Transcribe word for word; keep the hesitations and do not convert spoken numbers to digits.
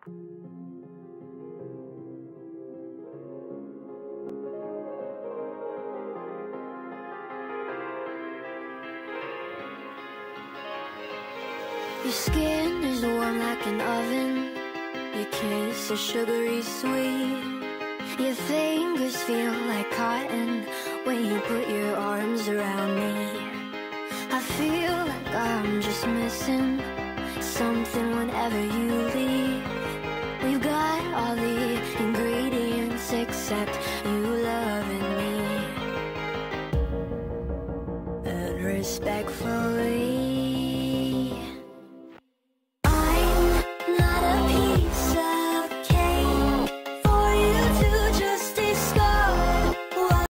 Your skin is warm like an oven. Your kiss is sugary sweet. Your fingers feel like cotton when you put your arms around me. I feel like I'm just missing something whenever you leave. We've got all the ingredients except you loving me. And respectfully,